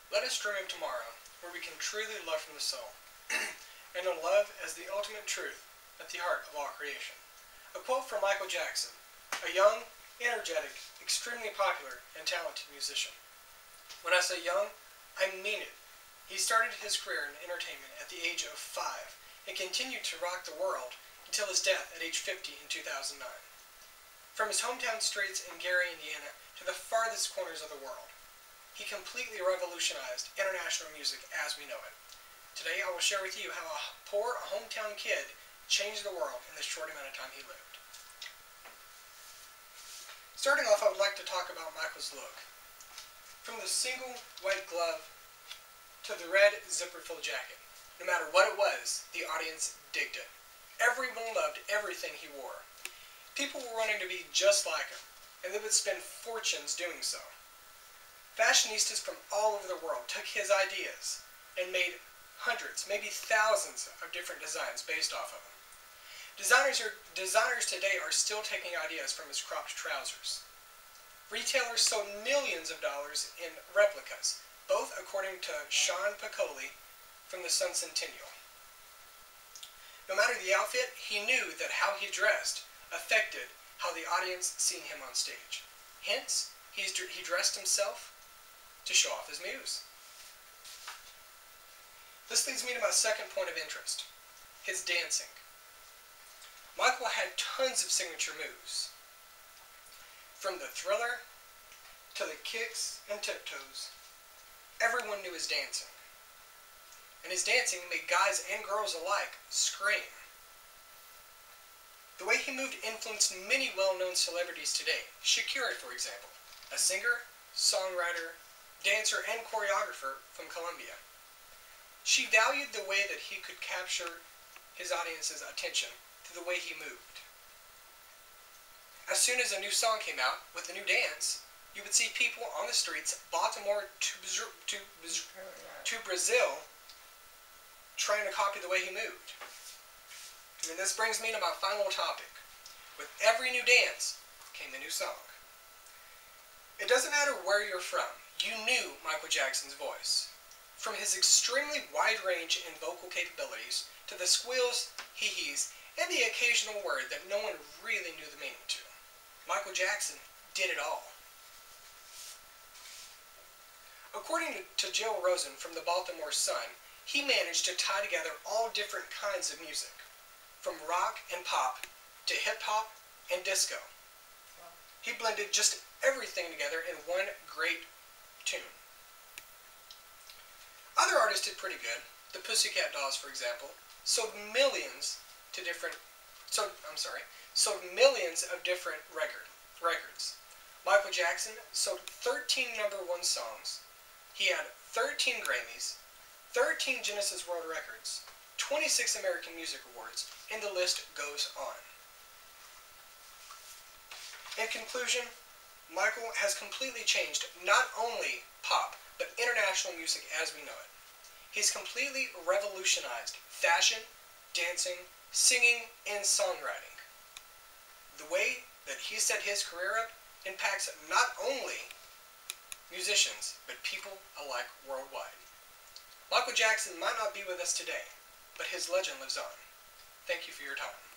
Let us dream of tomorrow, where we can truly love from the soul, and know love as the ultimate truth at the heart of all creation. A quote from Michael Jackson, a young, energetic, extremely popular, and talented musician. When I say young, I mean it. He started his career in entertainment at the age of 5 and continued to rock the world until his death at age 50 in 2009. From his hometown streets in Gary, Indiana, to the farthest corners of the world, he completely revolutionized international music as we know it. Today I will share with you how a poor hometown kid changed the world in the short amount of time he lived. Starting off, I would like to talk about Michael's look. From the single white glove to the red zipper-filled jacket, no matter what it was, the audience digged it. Everyone loved everything he wore. People were wanting to be just like him, and they would spend fortunes doing so. Fashionistas from all over the world took his ideas and made hundreds, maybe thousands of different designs based off of them. Designers today are still taking ideas from his cropped trousers. Retailers sold millions of dollars in replicas, both according to Sean Piccoli from the Sun Centennial. No matter the outfit, he knew that how he dressed affected how the audience seen him on stage. Hence, he dressed himself to show off his muse. This leads me to my second point of interest, his dancing. Michael had tons of signature moves. From the Thriller to the kicks and tiptoes, everyone knew his dancing. And his dancing made guys and girls alike scream. The way he moved influenced many well-known celebrities today. Shakira, for example, a singer, songwriter, dancer, and choreographer from Colombia. She valued the way that he could capture his audience's attention through the way he moved. As soon as a new song came out with a new dance, you would see people on the streets, Baltimore to Brazil, trying to copy the way he moved. And this brings me to my final topic. With every new dance came a new song. It doesn't matter where you're from, you knew Michael Jackson's voice. From his extremely wide range in vocal capabilities to the squeals, hee-hees, and the occasional word that no one really knew the meaning to. Michael Jackson did it all. According to Jill Rosen from the Baltimore Sun, he managed to tie together all different kinds of music, from rock and pop to hip-hop and disco. He blended just everything together in one great tune. Other artists did pretty good. The Pussycat Dolls, for example, sold millions of different records. Michael Jackson sold 13 #1 songs. He had 13 Grammys, 13 Guinness World Records, 26 American Music Awards, and the list goes on. In conclusion, Michael has completely changed not only pop, but international music as we know it. He's completely revolutionized fashion, dancing, singing, and songwriting. The way that he set his career up impacts not only musicians, but people alike worldwide. Michael Jackson might not be with us today, but his legend lives on. Thank you for your time.